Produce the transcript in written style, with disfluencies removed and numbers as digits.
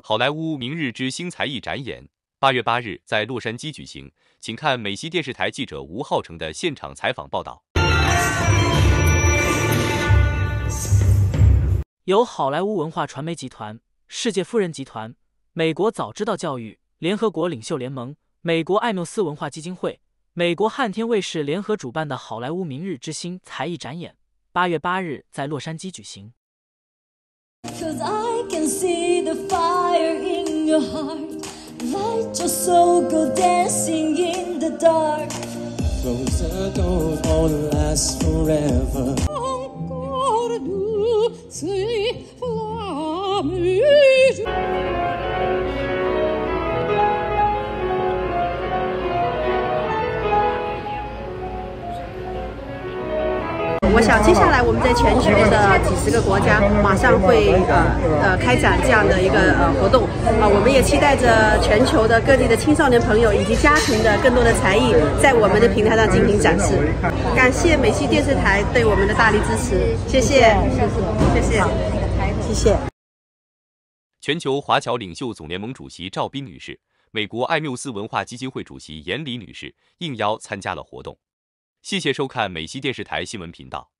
好莱坞明日之星才艺展演8月8日在洛杉矶举行，请看美西电视台记者吴浩成的现场采访报道。 由好莱坞文化传媒集团、世界富人集团、美国早知道教育、联合国领袖联盟、美国艾缪斯文化基金会、美国汉天卫视联合主办的好莱坞明日之星才艺展演8月8日在洛杉矶举行。 'Cause I can see the fire in your heart, light your soul, go dancing in the dark. Closer don't all last forever. Encore douce flamme. 我想接下来我们在全球的几十个国家马上会开展这样的一个活动我们也期待着全球的各地的青少年朋友以及家庭的更多的才艺在我们的平台上进行展示。感谢美西电视台对我们的大力支持，谢谢，谢谢，谢谢。 全球华侨领袖总联盟主席赵斌女士、美国艾缪斯文化基金会主席严李女士应邀参加了活动。谢谢收看美西电视台新闻频道。